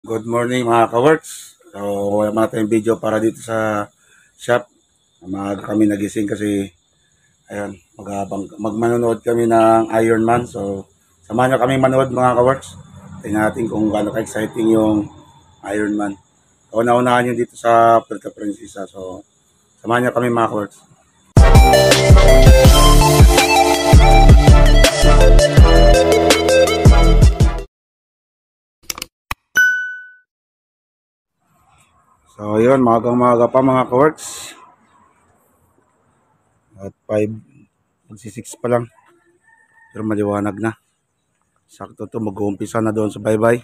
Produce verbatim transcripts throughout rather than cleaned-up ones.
Good morning mga ka-works. So, wala man tayong video para dito sa shop. Maaga kami nagising kasi ayun, magabang, magmanonood kami ng Iron Man. So, samahan nyo kami manood mga ka-works. Tingnan natin kung gaano ka-exciting yung Iron Man. Una-unahan yun dito sa Puerto Princesa. So, samahan nyo kami mga ka-works. So, yun, magang-maga pa mga ka-works. At five, magsisix pa lang. Pero maliwanag na. Sakto to, mag-uumpisa na doon sa bye-bye.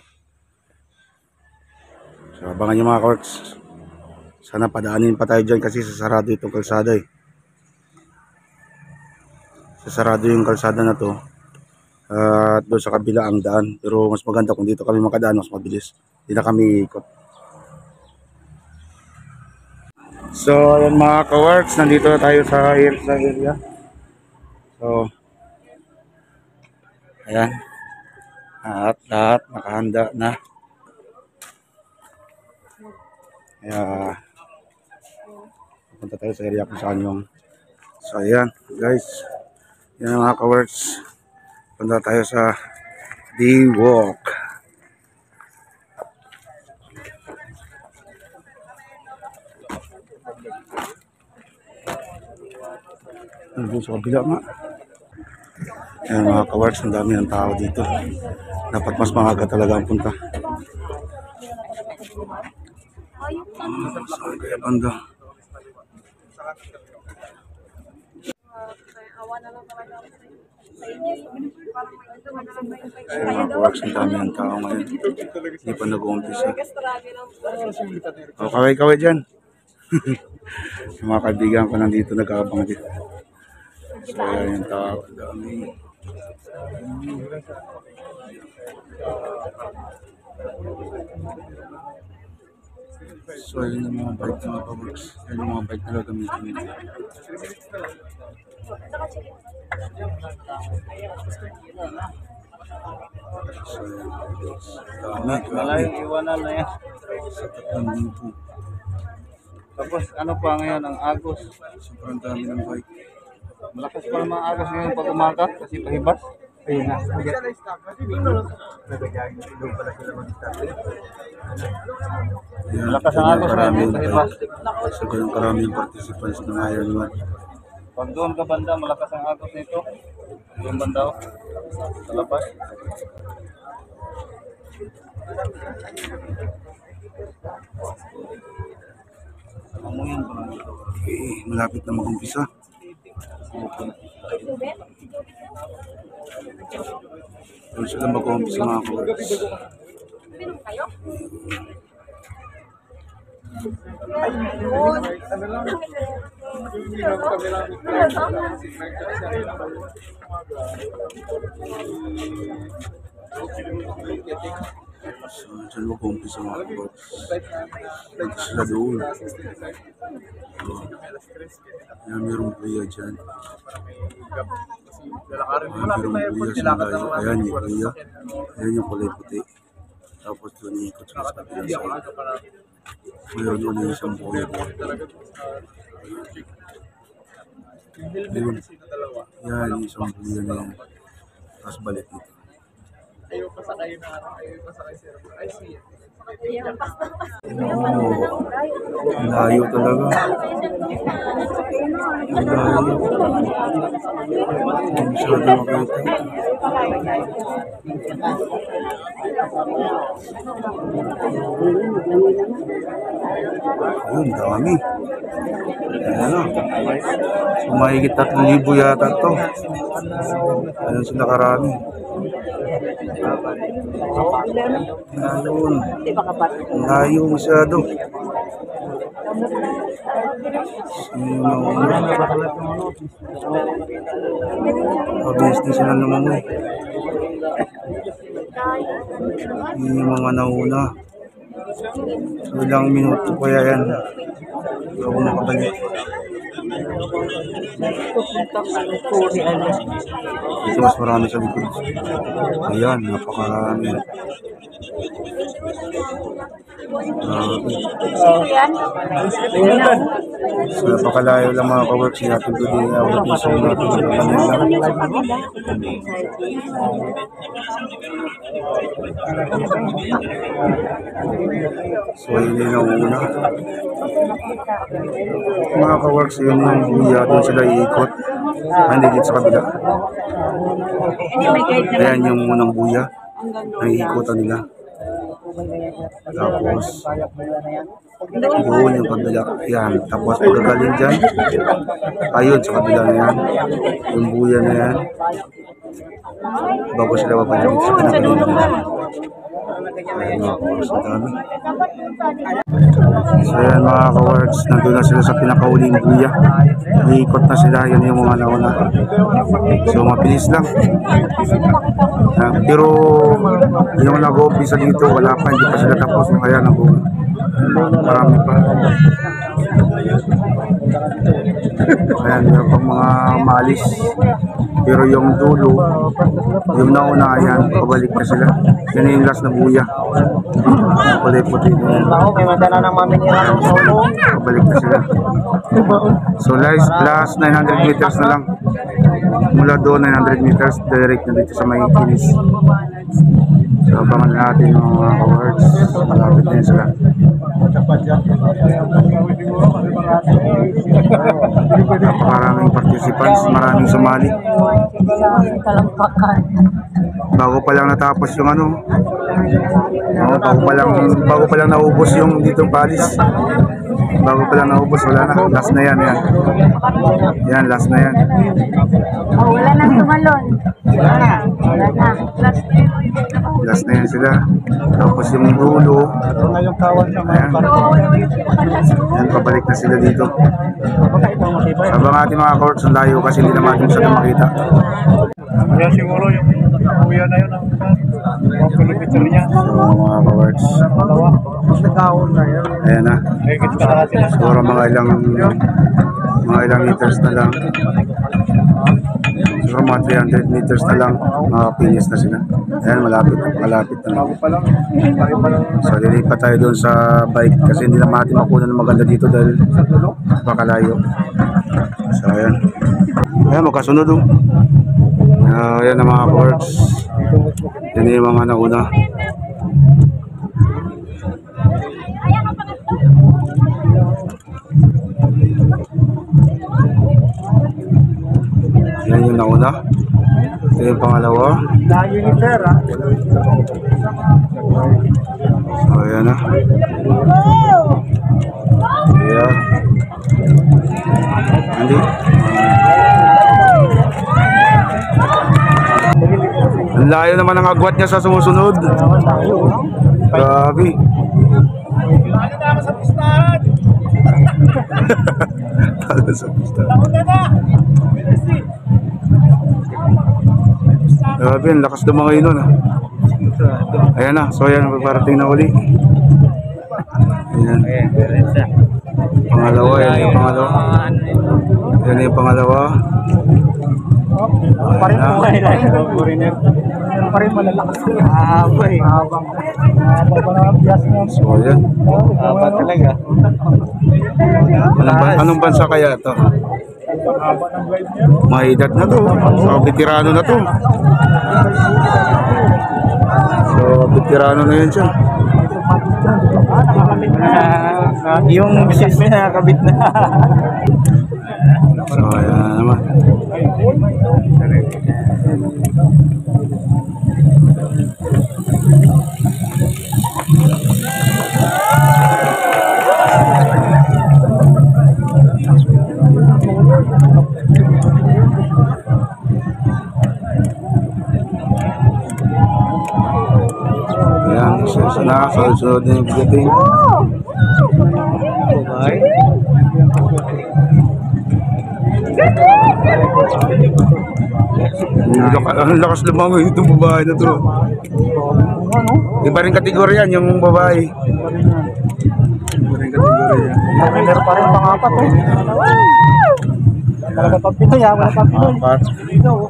So, abangan nyo mga ka-works. Sana padaanin pa tayo dyan kasi sasarado itong kalsada eh. Sasarado yung kalsada na to. At uh, doon sa kabila ang daan. Pero mas maganda kung dito kami makadaan, mas mabilis. Hindi na kami ikot. So, ayan mga ka-works, nandito na tayo sa area. So, ayan. At lahat nakahanda na. Kaya, punta tayo sa area kung saan yung. So, ayan guys. Yan mga ka-works. Punta tayo sa D-Walk. Nandun sa kabila nga. Ayan mga ka-works, ang dami ng tao dito. Dapat mas maaga talaga ang punta. Oh, saan kaya banda? Ayan mga ka-works, ang dami ng tao ngayon. Hindi pa nag-uumpisa. O, kaway-kaway dyan. Yung mga kaibigan ko nandito nag-aabang dito. So, ayan yung tao. Ang dami. So, ayun yung mga bike na ka-works. Ayun yung mga bike na gagamitin nila. So, dami. Malayong iwanan na yan. Sa tatlong dito. Tapos ano pa ngayon ang agos. Sobrang dami ng bike. Malakas pa naman ang agos ngayon pag umaga kasi pahibas. Ayun na. Ayan, Malakas ang agos ngayon pahibas. so, ganun karaming participants ng Iron Man. Pag doon ka banda, malakas ang agos nito. Yung banda oh. Sa labas. Amoy yung banda. Okay, malapit na mag-umpisa. Doon sila mag-umpisa mga ka-works. So, dyan mag-umpisa mga ka-works. Dito sila doon. So, yan, merong kuya dyan. Ayan, merong kuya sa malayo. Ayan yung kuya. Ayan yung kulay puti. Tapos doon ikot sa kabilang side. Meron ulit isang kuya doon. Ayun. Yan, yung isang kuya na yan. Tapos balik dito. Ayaw pa sa kayo na ano, ayaw pa sa kayo sir. I see it. Oo. Ang layo talaga. Ang layo. Hindi masyado makita. Ayun, dami. Ayan na. So, mahigit tatlong libo yata ito. Ayan sila karami. Ayun. Layo masyado. Sino na mabilis din sila lumangoy. Yung mga nauna. So, ilang minuto kaya yan. Bago makabalik. Ito mas marami sa likod. Ayan, napakarami. Grabe. So, napakalayo lang mga ka-works natin today. Abot yung song natin ng kanila. So, yun yun ang una. Mga ka-works, yun yung buya. Doon sila iikot. Ah, hindi dito sa kabila. Ayan yung unang buya. Ang iikotan nila. Tapos, doon yung kabila. Yan. Tapos, pagkagaling dyan, ayun sa kabila na yan. Yung buya na yan. Bago sila mapalik sa pinagaling nila. Ayan mga ka-works na dami. So ayan mga ka-works, nandun na sila sa pinakauling buya. Iikot na sila, yan yung mga nauna. So mabilis lang. Ayan. Pero yung nag-umpisa dito, wala pa, hindi pa sila tapos. Kaya nag marami pa. Ayan, meron pang mga maalis. Pero yung dulo, yung nauna, ayan, pabalik na sila. Yan yung last na buya. Puti-puti na yan. Pabalik na sila. So last, last nine hundred meters na lang. Mula doon nine hundred meters, direct na dito sa may finish. So abangan natin yung mga awards. Malapit na yun sila. Maraming participants, maraming sumali. Bago pa lang natapos yung ano, oh, bago pa lang bago pa lang naubos yung ditong palis. Bago pa lang naubos, wala na. Last na yan, yan. Yan, last na yan. Oh, wala nang tumalon. Wala na. Wala na. Last na yan. Last na yan sila. Tapos yung dulo. Ayan. Ayan, pabalik na sila dito. Sabang ating mga courts, ang layo kasi hindi naman ating masyadong makita. Yan siguro yung kuya na yun ang mga kilometer niya. So mga courts. Ayan na. Siguro mga ilang mga ilang meters na lang. Siguro mga three hundred meters na lang, makapinis na sila. Ayan, malapit na, malapit na lang. So, lilipat tayo doon sa bike kasi hindi naman natin makuha ng maganda dito dahil makalayo. So, ayan. Ayan, magkasunod doon. Uh, ayan ang mga courts. Yan yung mga nauna. Yan yung nauna. Ito yung pangalawa. Layo ni Pera. So, ayan na. Ayan. Hindi. Ang layo naman ang agwat niya sa sumusunod. Grabe. Talo sa pustahan. Grabe, ang lakas ng mga inon. Ah. Ayan na, so ayan, magpaparating na uli. Ayan. Pangalawa, yan yung pangalawa. Yan yung pangalawa. Parin mo kayo lang. Parin malalakas. Haba eh. Haba pa na ang bias mo. So ayan. Haba talaga. Anong, ban anong bansa kaya ito? Haba ng drive niya. Mahidat na to. So veterano na to. So veterano na yun siya. Yung business na nakakabit na. So ayan naman. Ayan, so na, sunod-sunod na yung bigating. Okay. Ang laka- ang lakas lumangoy itong babae na to. Ano? Iba rin kategorya yan, yung babae. Iba rin kategorya yan. Meron pa rin pangapat eh. Talaga pag Pinoy ah, wala pag Pinoy. Apat. Dito oh.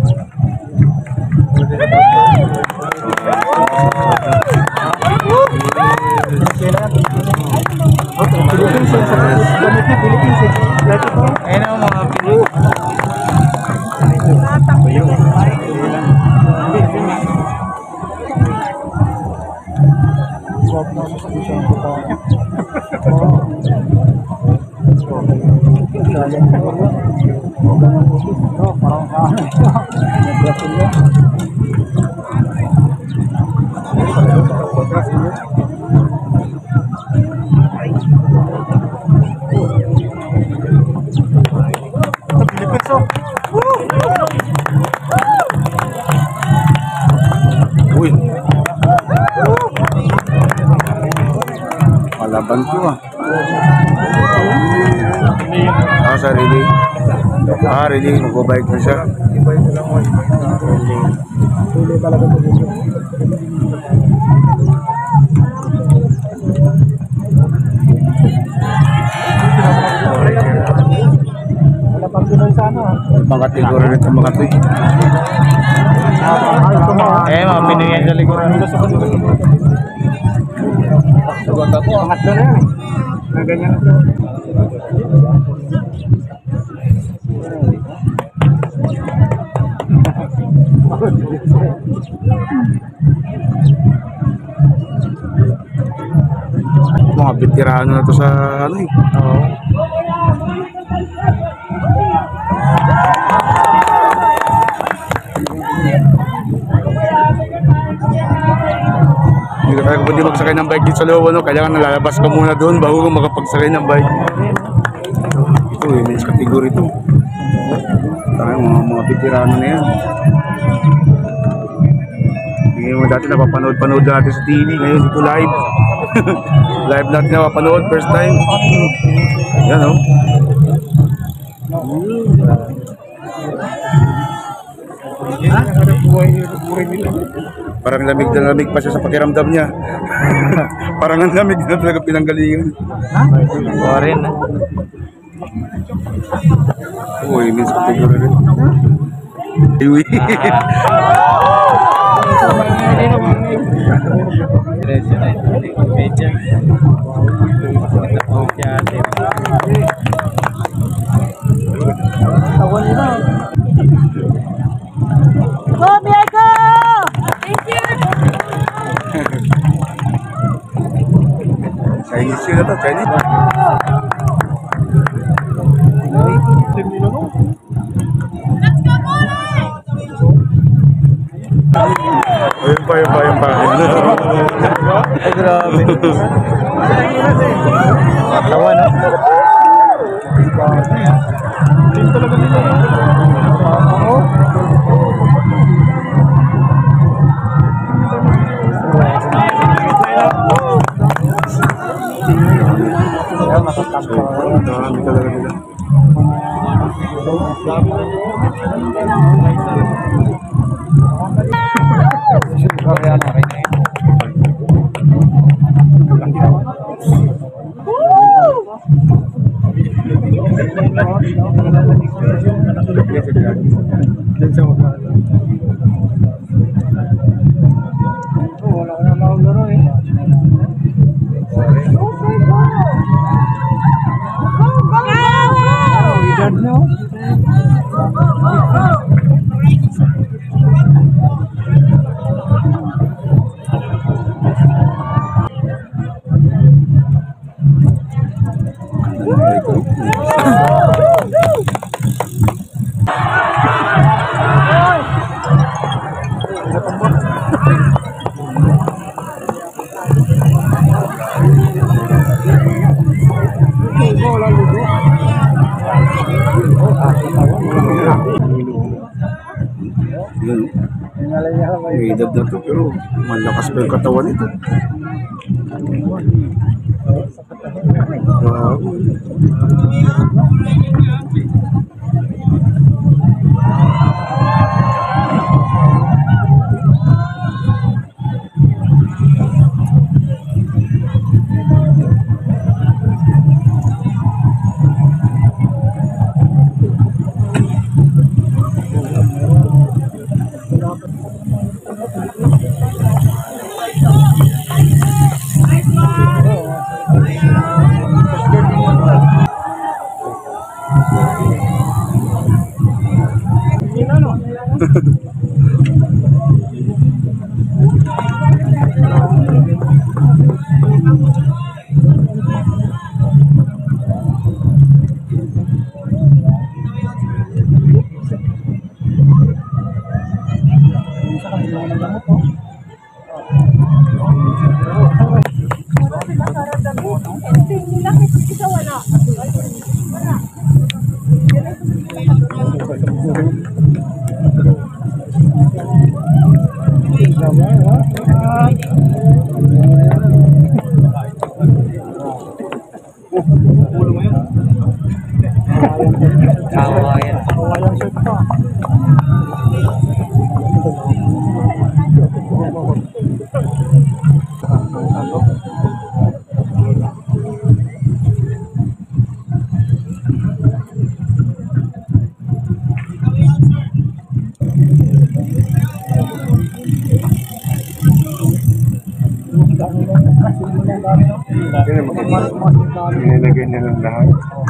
Philippines eh, sa gamit niya Philippines eh. Lagi pa. Ayun ang mga Pinoy. Swap na sa solution ko pa. Oh, parang Brazil yan. Philippines oh. Uy. Malaban ko ah. Ah, sa relay. Ah, relay. Mag-bike na siya. Hindi talaga ito dito. Wala pang Pinoy sa ano ah. Ibang kategorya rin itong mga to eh. Ah, ito mo ah. Eh, mga Pinoy yan sa likuran. Sagot ako. Pangatlo na yan eh. Na ganyan ito. Mga veterano na to sa ano eh. Oo. Hindi ka talaga pwede magsakay ng bike dito sa loob, no? Kailangan nalalabas ka muna doon bago ka makapagsakay ng bike. Ito eh, men's category ito. Tayo, mga, mga veterano na yan. Hindi mo dati napapanood-panood natin sa T V, ngayon dito live. Live natin napapanood, first time. Yan o. Parang lamig na lamig pa siya sa pakiramdam niya. Parang ang lamig na talaga pinanggalingan. Buha rin. Uy, means category rin. Iwi. Tawan nila. Go, Bianco! Thank you! Chinese yun na to, Chinese. Ayun pa, yun pa, yun pa. Ay, grabe. Tawa na. Dami talaga nila. Wala ka na maularo eh. Edad no? Yun. May edad na to, pero malakas pa yung katawan nito. Wow. ulo mo yun. Kawayan. Kawayan shirt pa. Nilagay nilang lahat.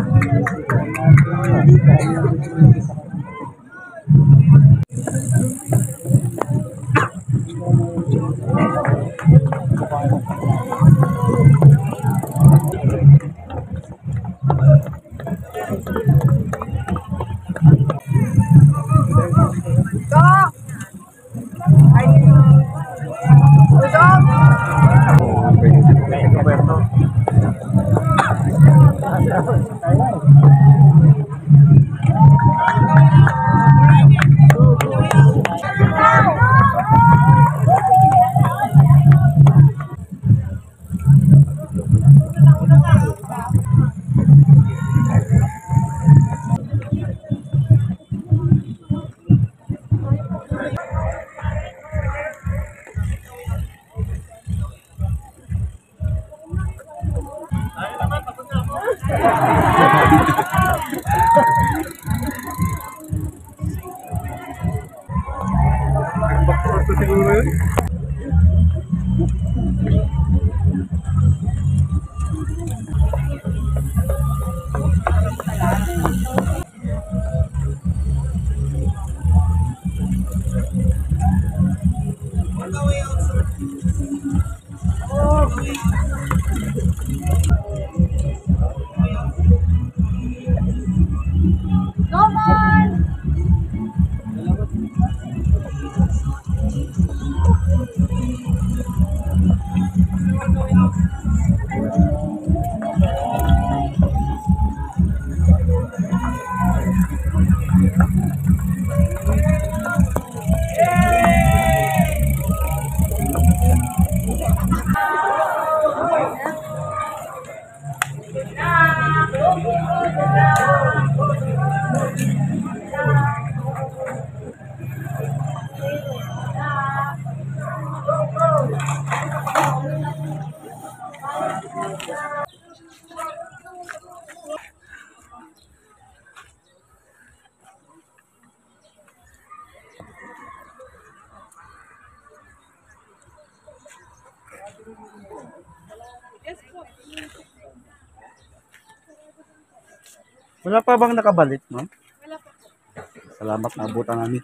Wala pa bang nakabalik, ma'am? Wala pa po. Salamat, naabutan namin.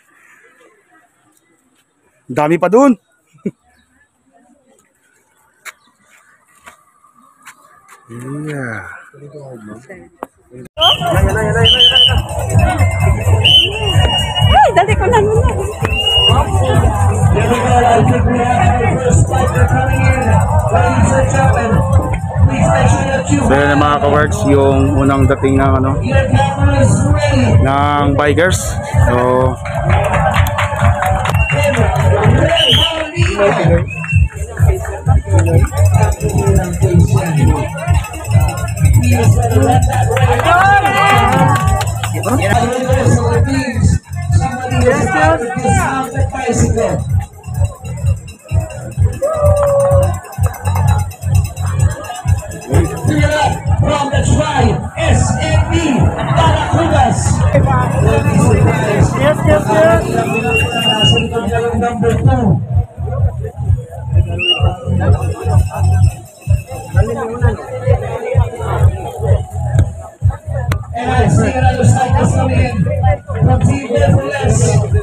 Dami pa dun. Yeah. Ay, dali ko na muna. So yun mga ka-works, yung unang dating ng ano ng bikers. So from the tribe S M B Baracudas. Yes, yes, yes. Number two. And I see another cyclist coming in from Team Nevertheless.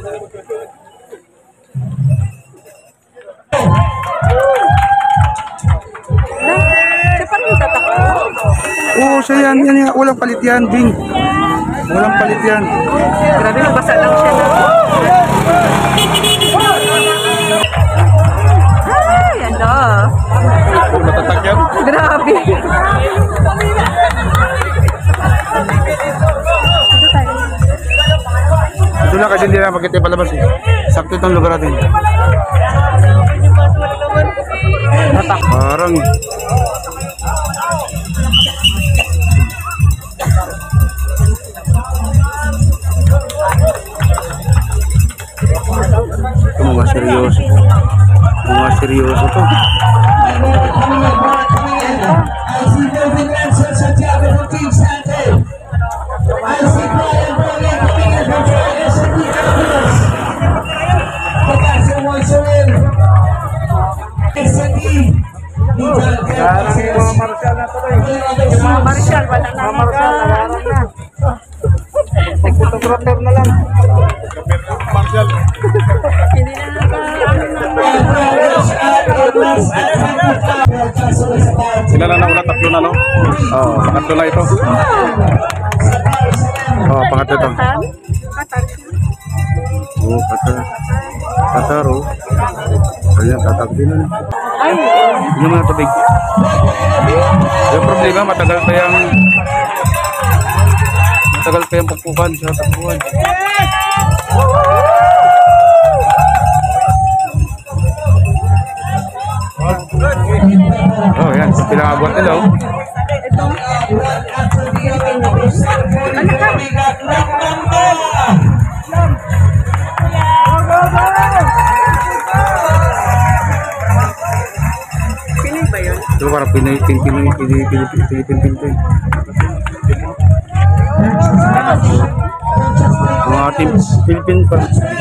oh, siya yan, yan, yan. Walang palit yan, Bing. Walang palit yan. Grabe, magbasa lang siya na. Ay, ano. Matatag yan. Grabe. Ito lang kasi hindi na magkita palabas eh. Sakto itong lugar natin. Parang Mga seryoso to. And more coming in, more coming in. I see Melvin Ransom, Santiago from Team Sante. I see Brian Brogan coming in from Florida, Santiago. Pagkasa once in. S and E. Parang yung mga martial na to eh. Yung mga martial, wala na. Mga martial, nalaran na. Nag-photographer na lang. Martial. Hindi na Sila lang na wala, tatlo na, no? Oo, oh, pangatlo na ito. Oo, oh, pangatlo ito. Oo, oh, Qatar. Qatar, oh. Ayan, tatag din na. Yung mga tubig. Yung problema, matagal pa yung matagal pa yung pagpukan sa takbuhan. Oh, yan. Pinakagwat nila, oh. Ito parang Pinoy, Pinoy, Pinoy, Pinoy, Pinoy, Pinoy, Pinoy. Mga team Philippine pa.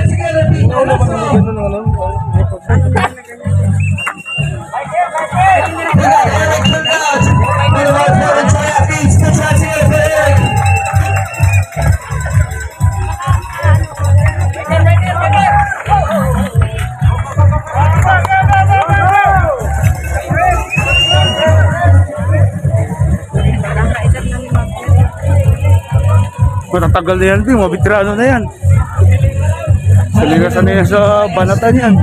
Matatagal na yan, Bing. Mabitrano na yan. Saligasan na yan sa banatan yan.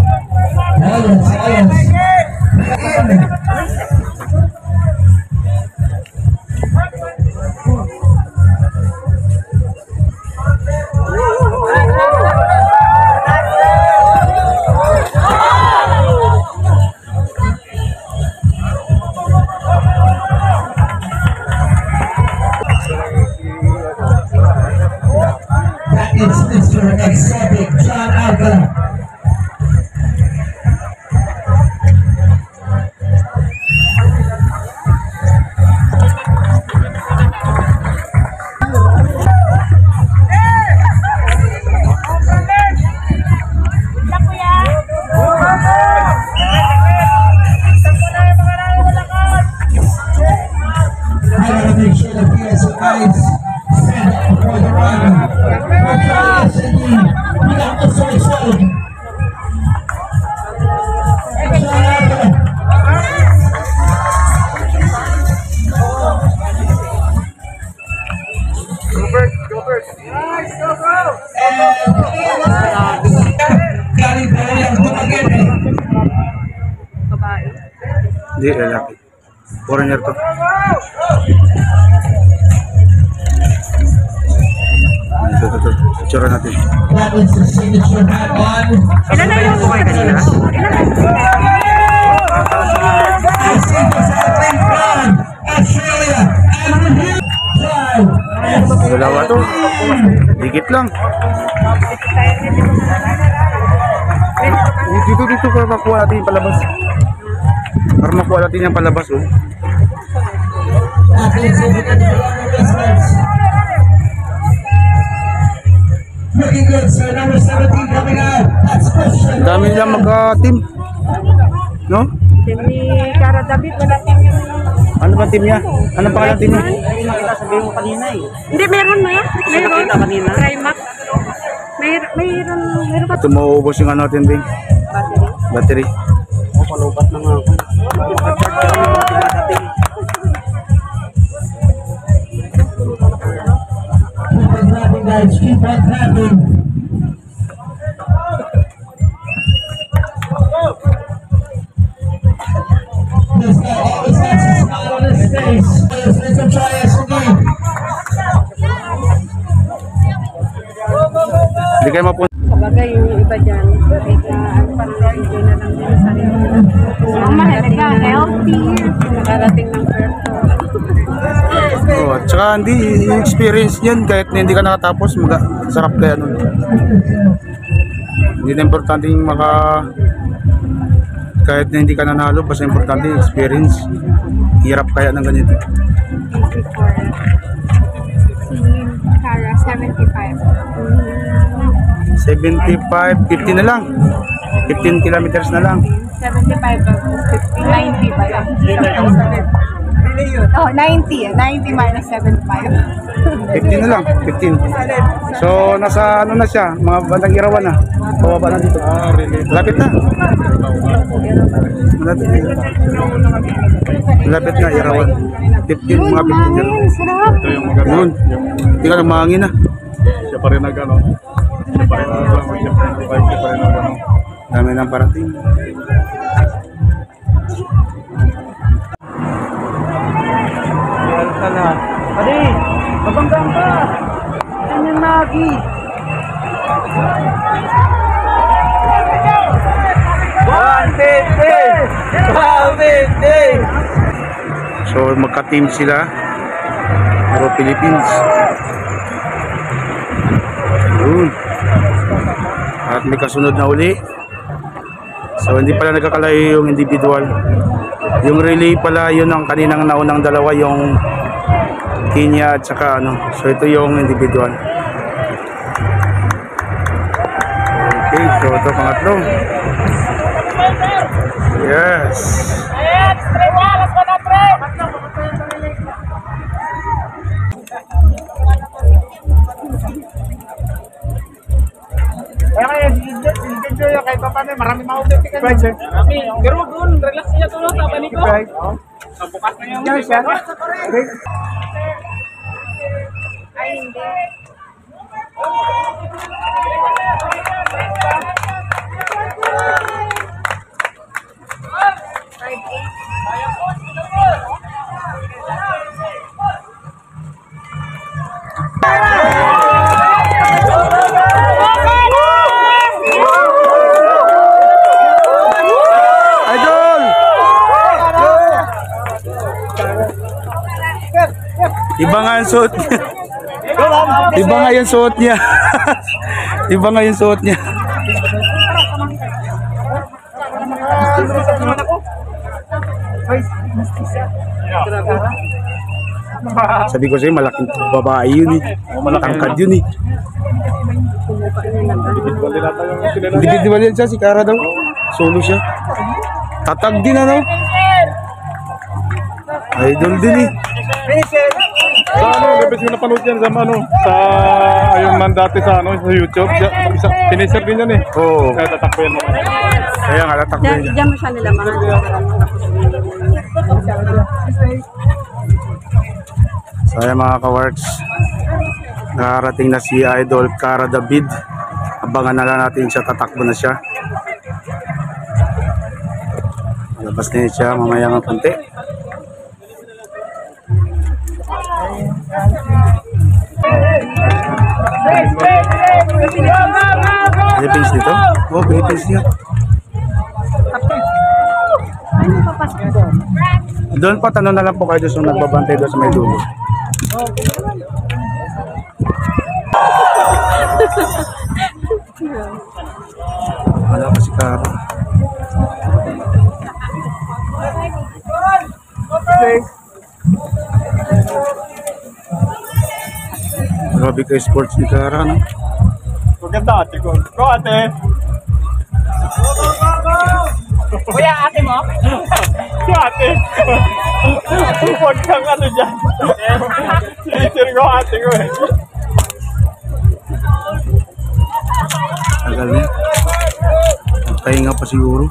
It's Mister Exotic John Alcala. I gotta make sure the P S guys stand up for the rider. S and E, we got the so excited. John Alcala. Galing pa rin ang Dumaguete. Hindi, lalaki. Foreigner to. Ito, ito, ito. Picture natin. That is the signature hat on. Ilan na yung buhay kanina? I see what's happening from Australia and review time. Dalawa to. Dikit lang. Dito, dito para makuha natin yung palabas. Para makuha natin yung palabas, oh. Athletes over there for their investments. Looking good, sir. Number seventeen coming out. That's Christian. Ang dami nilang magka-team. No? Team ni Cara David, wala team yung... Ano ba team niya? Ano pa kaya team niya? Ay, nakita sabihin mo kanina eh. Hindi, meron na. Meron. Nakita kanina. Trimax. Mayroon, mayroon, mayroon pa. Ito mauubos yung ano natin, Bing. Battery. Battery. O, palubat na nga ako. Report ka rin yung mga tinatating. Keep on clapping, guys. Keep on clapping. This guy always has a smile on his face. Let's make him try us again. Hindi kayo mapunta. Sabagay, yung iba dyan, kahit na ano pa lang, hindi na lang din sa sarili. Ang mahalaga, healthy. Nakarating ng perto. Oh, at saka hindi, yung experience niyan, kahit na hindi ka nakatapos, mag- sarap kaya nun. Hindi na importante yung maka kahit na hindi ka nanalo, basta importante experience. Hirap kaya ng ganito. eighty-four. Si Cara, seventy-five. seventy-five, fifty na lang. fifteen kilometers na lang. seventy-five of fifty, ninety ba lang? Oh, ninety. ninety minus seventy-five. fifteen na lang, fifteen. So, nasa ano na siya, mga bandang Irawan na. Pababa na dito. Lapit na. Lapit na. Lapit na, Irawan. fifteen, Yun, mga fifteen. mangin, sarap. Ito yung maganda. Yun. Hindi ka na mahangin na. Siya pa rin nag ano. Siya pa rin nag ano. Siya pa rin nag Siya pa rin nag ano. Dami ng parating. Meron ka na. Padi, mabanggang ka. Yan yung Nagi. one fifty! one fifty! So, magka-team sila. Puro Philippines. Yun. At may kasunod na uli. So, hindi pala nagkakalayo yung individual. Yung relay pala, yun ang kaninang naunang dalawa, yung Kenya at saka ano. So, ito yung individual. Okay, so ito pangatlo. Yes. Kaya kaya, si Jojo, kahit pa paano, marami maubit ka. Right, sir. Marami. Pero doon, relax niya to sa paniko. Right. Sa bukas na yung Yan siya. Okay. Ay, hindi. Five, eight. Idol! Iba nga yung suot niya. Iba nga yung suot niya. Iba nga yung suot niya. Sabi ko sa'yo, malaking babae yun eh. Tangkad yun eh. Individual din natin yung sinila. Individual yan siya, si Cara daw. Solo siya. Tatag din ano. Idol din eh. Sa ano, gabis ko napanood yan sa ano, sa ayun man dati sa ano, sa YouTube. Isa, finisher din yan eh. Oo. Kaya tatakpan mo. Kaya nga, tatak Diyan, din. diyan mo siya nilamangan. So ayan mga ka-works, nakarating na si Idol Cara David. Abangan na lang natin siya, tatakbo na siya. Labas na siya mamaya ng konti. Philippines dito? Oh, Philippines niya. Doon pa, tanong na lang po kayo doon sa nagbabantay doon sa may dulo. Wala pa si Cara. Grabe kay sports ni Cara, no? Maganda ate ko. Go ate! Kuya, ate mo? Si ate! Huwag kang ano dyan. Finisher ko ate ko eh. Tagal niya. Nagpahinga pa siguro.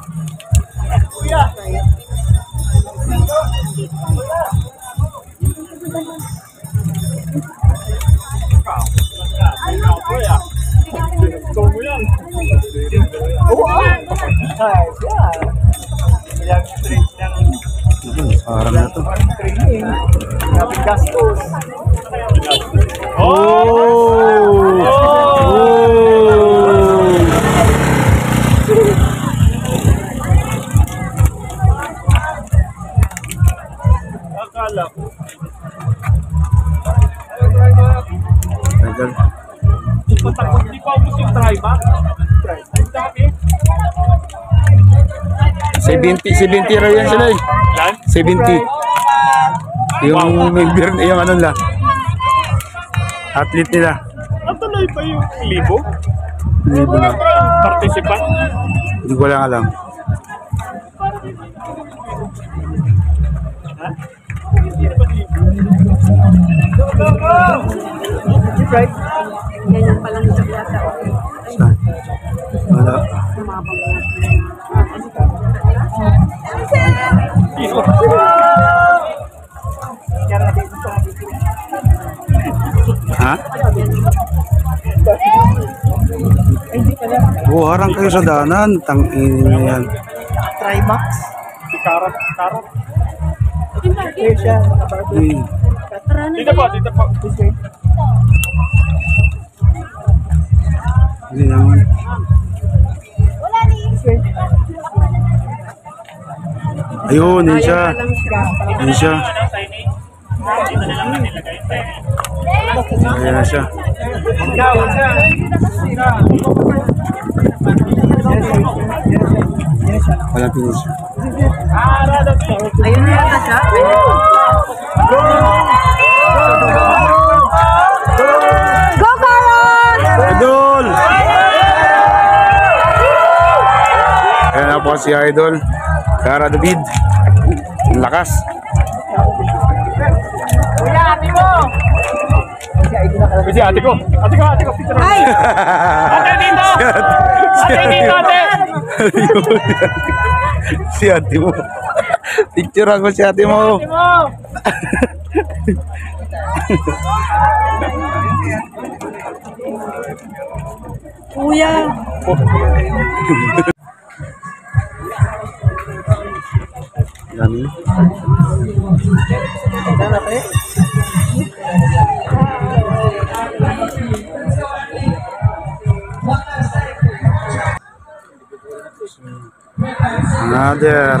Gusto mo yan. Parang na to. Grabe gastos. Oh! Oh! Akala ko. Tagal. Patakot, di pa ubus yung drive ha? Ang dami. seventy, seventy raw yan sila eh. seventy. Yung member, yung ano nila. Athlete nila. Natuloy pa yung libo? Libo na. Participant? Hindi ko lang alam. Ganyan pa lang sa yata. Saan? Wala. Ha? Oh, harang kayo sa daanan. Tangin niyo yan. Trimax. Si Karat. Karat. Here siya. Uy. Dito po, dito po. Hindi naman. Ayun, yun siya. Yun siya. Ayan na siya. Wala pinis siya. Ayun na yata siya. Go, Karan! Idol! Ayan na po si Idol. Cara David. Ang lakas. Kasi ate ko. Ate ko, ate ko. Picture. Ay! Ate dito! Ate dito, ate! Si ate mo. Picturean mo si ate mo. Kuya! Dami. Another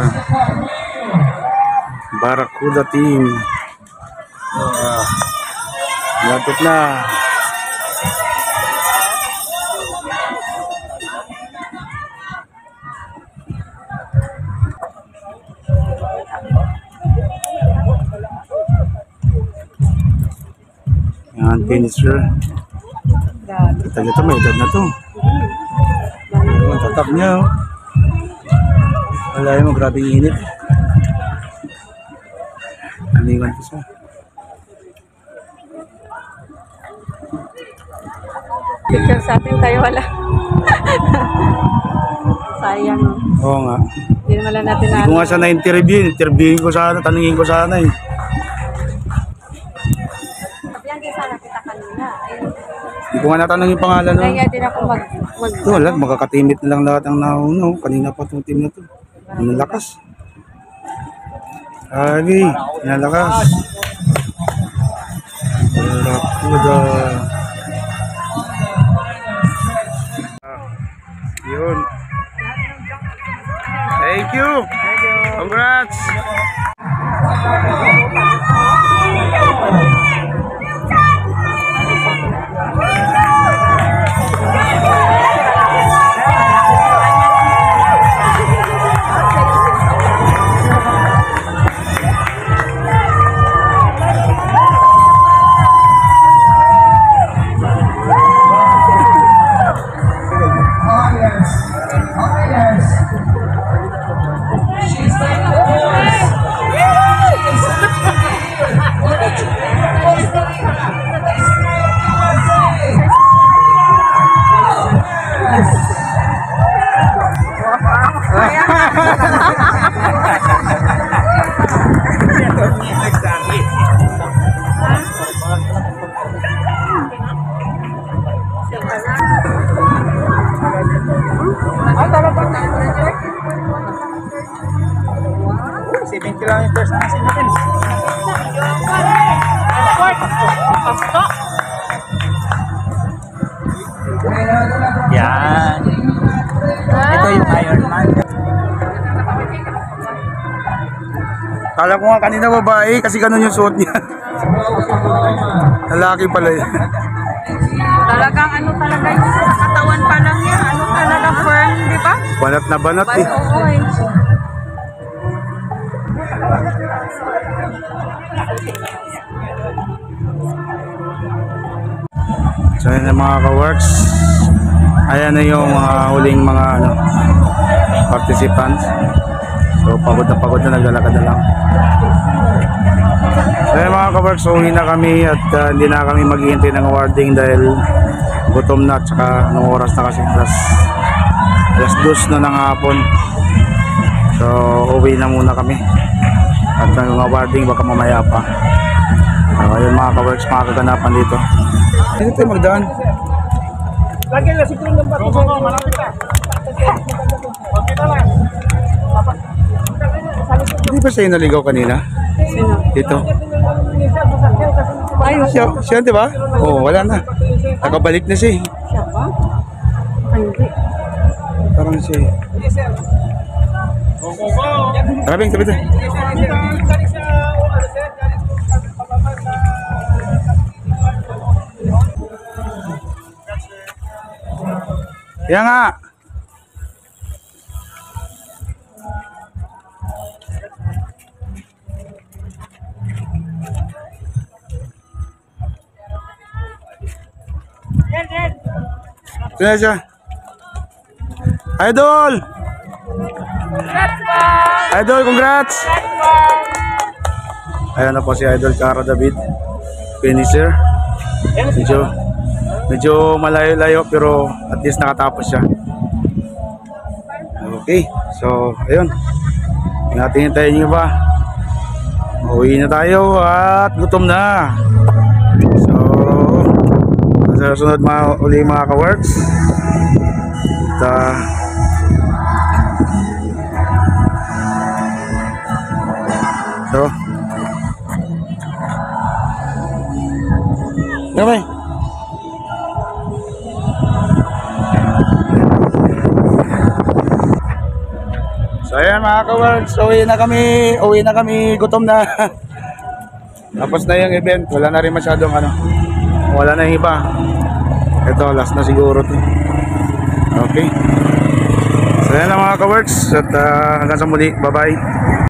Barracuda team. Uh, Lapit na. Yan, finisher. Kita dito, may edad na to. Ang tatak niya, oh. Wala mo, grabing init. Aliwan ko siya. Picture sa atin tayo wala. Sayang. Oh. Oo nga. Hindi naman lang natin Hindi ko nga siya na-interview. Interviewin ko sana, tanungin ko sana eh. Yan din sana kita kanina. Hindi ko nga natanong yung pangalan. No? Kaya din ako mag... mag Ito, wala. Magkakatimit na lang lahat ang nauno. Kanina pa itong team na ito. Ang lakas. Sabi, ang lakas. Barracuda. Yun. Thank you. Congrats. seven kilometers na kasi natin. Yan. Ito yung Ironman. Kala ko nga kanina babae kasi ganun yung suot niya. Lalaki pala yun. Talagang ano talaga yung sa katawan pa lang yan. Ano talaga firm, di ba? Banat na banat eh. Oo eh. So yun na mga ka-works. Ayan na yung mga huling mga ano, participants. So pagod na pagod na, naglalakad na lang. So yun mga ka-works, uwi na kami at uh, hindi na kami maghihintay ng awarding dahil gutom na at saka anong oras na kasi alas alas dos na ng hapon. So uwi na muna kami at ang awarding baka mamaya pa. So ayun mga ka-works, mga kaganapan dito. Dito tayo magdaan. Lagi na siguro ng bato. Malapit na. Hindi ba sa'yo naligaw kanina? Sino? Dito. Ayun. Siya, siya di ba? Oo, wala na. Nakabalik na siya eh. Siya ba? Hindi. Parang siya eh. Maraming tabi tayo. Kaya nga. Kaya siya. Idol! Idol, congrats! Ayan na po si Idol Cara David. Finisher. Medyo medyo malayo-layo pero at least nakatapos siya. Okay, so ayun. Tingnan hintayin nyo ba? Uwi na tayo at gutom na. So sa sunod mga uli mga ka-works. At uh, so Gamay. So ayan mga ka-works, uwi na kami, uwi na kami, gutom na. Tapos na yung event, wala na rin masyadong ano, wala na yung iba. Ito, last na siguro to. Okay. So ayan na mga ka-works, at uh, hanggang sa muli, bye bye.